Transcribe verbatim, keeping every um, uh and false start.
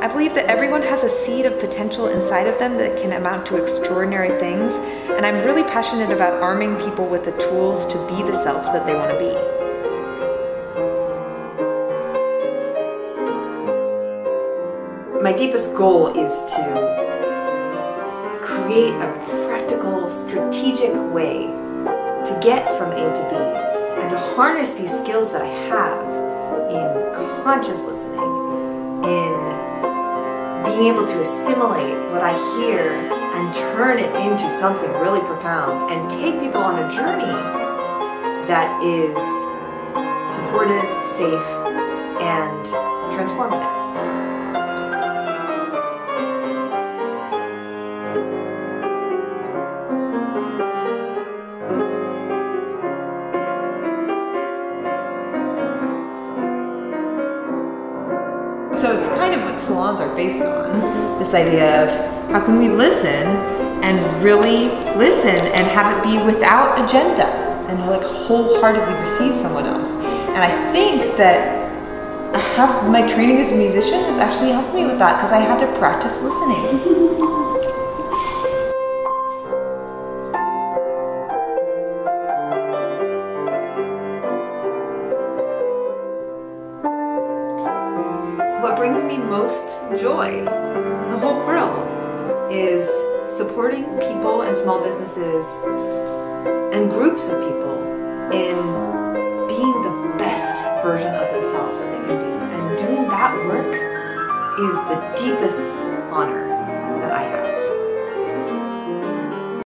I believe that everyone has a seed of potential inside of them that can amount to extraordinary things, and I'm really passionate about arming people with the tools to be the self that they want to be. My deepest goal is to create a practical, strategic way to get from A to B, and to harness these skills that I have in conscious listening, in being able to assimilate what I hear and turn it into something really profound, and take people on a journey that is supported, safe, and transformative. So it's kind of what salons are based on, this idea of how can we listen and really listen and have it be without agenda and like wholeheartedly receive someone else. And I think that I have, my training as a musician has actually helped me with that, because I had to practice listening. What brings me most joy in the whole world is supporting people and small businesses and groups of people in being the best version of themselves that they can be. And doing that work is the deepest honor that I have.